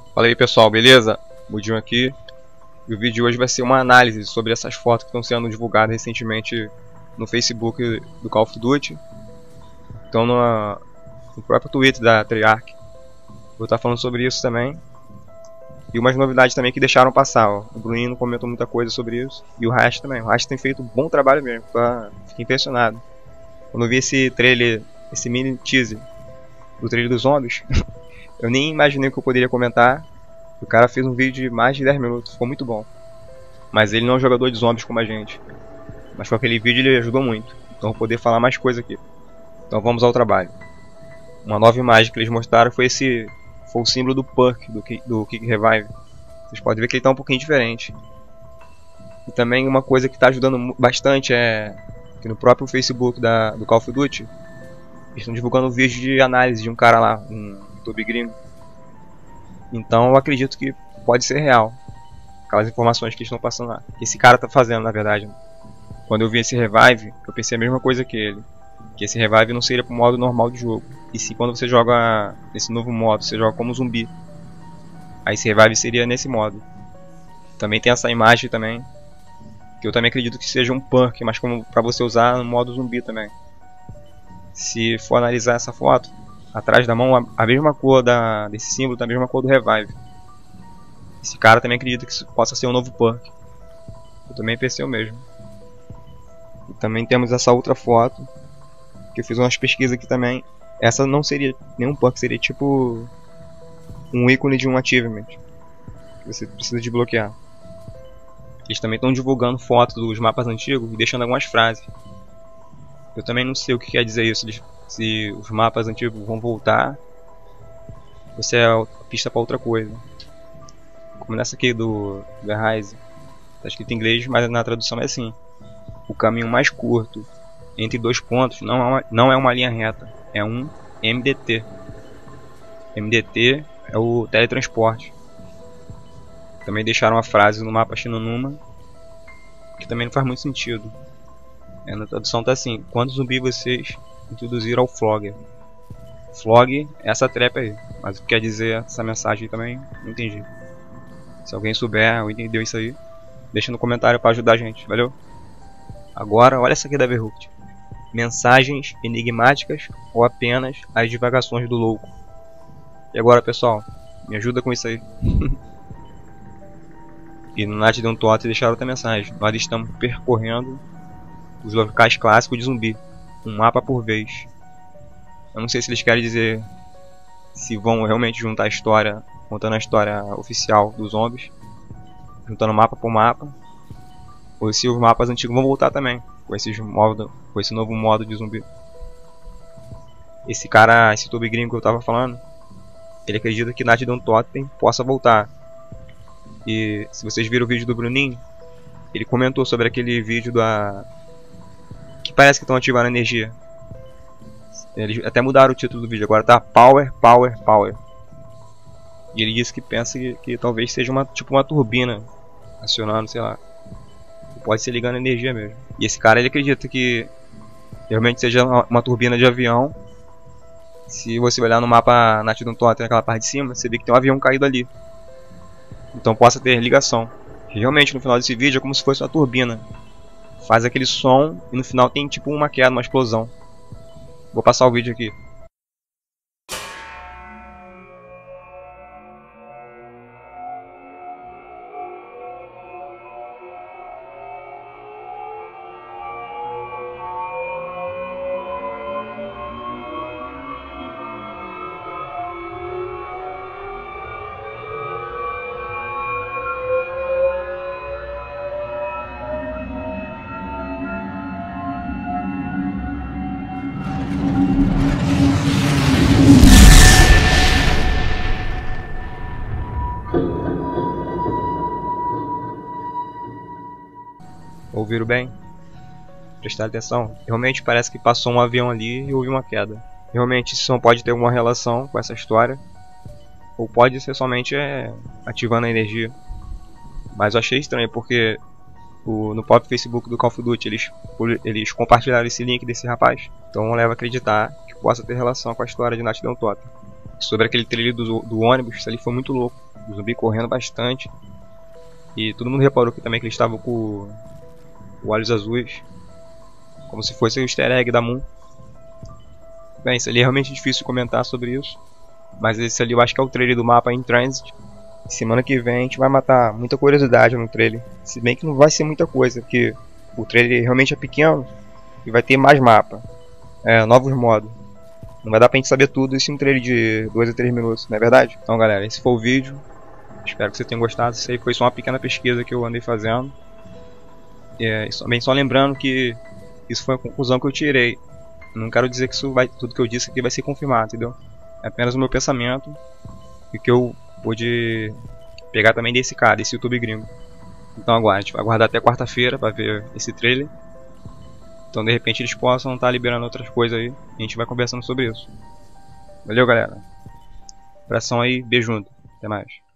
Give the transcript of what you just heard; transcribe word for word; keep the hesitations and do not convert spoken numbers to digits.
Fala aí pessoal, beleza? Mudinho aqui. E o vídeo de hoje vai ser uma análise sobre essas fotos que estão sendo divulgadas recentemente no Facebook do Call of Duty. Então no, no próprio Twitter da Treyarch. Vou estar falando sobre isso também. E umas novidades também que deixaram passar. Ó. O Bruninho comentou muita coisa sobre isso. E o Rash também. O Rash tem feito um bom trabalho mesmo. Fiquei impressionado. Quando eu vi esse trailer, esse mini teaser do trailer dos zombies, eu nem imaginei que eu poderia comentar. O cara fez um vídeo de mais de dez minutos, ficou muito bom. Mas ele não é um jogador de zombies como a gente. Mas com aquele vídeo ele ajudou muito. Então eu vou poder falar mais coisa aqui. Então vamos ao trabalho. Uma nova imagem que eles mostraram foi esse... Foi o símbolo do perk, do, do Kick Revive. Vocês podem ver que ele está um pouquinho diferente. E também uma coisa que está ajudando bastante é... Que no próprio Facebook da, do Call of Duty, eles estão divulgando um vídeo de análise de um cara lá, um YouTube gringo. Então eu acredito que pode ser real aquelas informações que eles estão passando lá. Esse cara está fazendo, na verdade. Quando eu vi esse revive, eu pensei a mesma coisa que ele. Que esse revive não seria para o modo normal de jogo. E se quando você joga nesse novo modo, você joga como zumbi, aí esse revive seria nesse modo. Também tem essa imagem também, que eu também acredito que seja um perk, mas como para você usar no modo zumbi também. Se for analisar essa foto, atrás da mão a mesma cor da, desse símbolo, da mesma cor do revive. Esse cara também acredita que isso possa ser um novo perk. Eu também pensei o mesmo. E também temos essa outra foto, que eu fiz umas pesquisas aqui também. Essa não seria nenhum perk, seria tipo um ícone de um achievement que você precisa desbloquear. Eles também estão divulgando fotos dos mapas antigos e deixando algumas frases. Eu também não sei o que quer dizer isso, se os mapas antigos vão voltar ou se é a pista para outra coisa. Como nessa aqui do The Rise, está escrito em inglês, mas na tradução é assim: o caminho mais curto entre dois pontos não é uma, não é uma linha reta, é um M D T. M D T é o teletransporte. Também deixaram a frase no mapa Shinonuma, que também não faz muito sentido. É, na tradução tá assim: quando zumbi vocês introduziram ao Flogger. Flog é essa trap aí, mas o que quer dizer essa mensagem também não entendi. Se alguém souber ou entendeu isso aí, deixa no comentário para ajudar a gente, valeu? Agora olha essa aqui da Verhooked: mensagens enigmáticas ou apenas as divagações do louco. E agora pessoal, me ajuda com isso aí. E no Night Down Tot deixaram outra mensagem: nós estamos percorrendo os locais clássicos de zumbi, um mapa por vez. Eu não sei se eles querem dizer se vão realmente juntar a história, contando a história oficial dos zombies, juntando mapa por mapa, ou se os mapas antigos vão voltar também com, esses modo, com esse novo modo de zumbi. Esse cara, esse YouTube gringo que eu tava falando, ele acredita que Night Down Totem possa voltar. E se vocês viram o vídeo do Bruninho, ele comentou sobre aquele vídeo da... que parece que estão ativando a energia. Eles até mudaram o título do vídeo, agora tá Power, Power, Power. E ele disse que pensa que, que talvez seja uma, tipo uma turbina acionando, sei lá. Pode ser ligando a energia mesmo. E esse cara ele acredita que realmente seja uma, uma turbina de avião. Se você olhar no mapa Night Down Totem, naquela parte de cima, você vê que tem um avião caído ali. Então possa ter ligação. Realmente no final desse vídeo é como se fosse uma turbina. Faz aquele som e no final tem tipo uma queda, uma explosão. Vou passar o vídeo aqui. Ouviram bem? Prestaram atenção? Realmente parece que passou um avião ali e houve uma queda. Realmente isso não pode ter alguma relação com essa história, ou pode ser somente é, ativando a energia. Mas eu achei estranho porque o, no próprio Facebook do Call of Duty eles, eles compartilharam esse link desse rapaz. Então leva a acreditar que possa ter relação com a história de Night Down Totem. Sobre aquele trailer do, do ônibus, isso ali foi muito louco. O zumbi correndo bastante. E todo mundo reparou que também que ele estava com o olhos azuis, como se fosse o easter egg da Moon. Bem, isso ali é realmente difícil comentar sobre isso. Mas esse ali eu acho que é o trailer do mapa In Transit. Semana que vem a gente vai matar muita curiosidade no trailer. Se bem que não vai ser muita coisa, porque o trailer realmente é pequeno e vai ter mais mapa, é, novos modos. Não vai dar pra gente saber tudo isso em um trailer de dois a três minutos, não é verdade? Então galera, esse foi o vídeo. Espero que você tenha gostado. Isso aí foi só uma pequena pesquisa que eu andei fazendo. É, e também só lembrando que isso foi a conclusão que eu tirei. Não quero dizer que isso vai, tudo que eu disse aqui vai ser confirmado, entendeu? É apenas o meu pensamento e que eu pude pegar também desse cara, desse YouTube gringo. Então aguarde, vai aguardar até quarta-feira para ver esse trailer. Então de repente eles possam estar liberando outras coisas aí e a gente vai conversando sobre isso. Valeu galera, abração aí, beijo junto, até mais.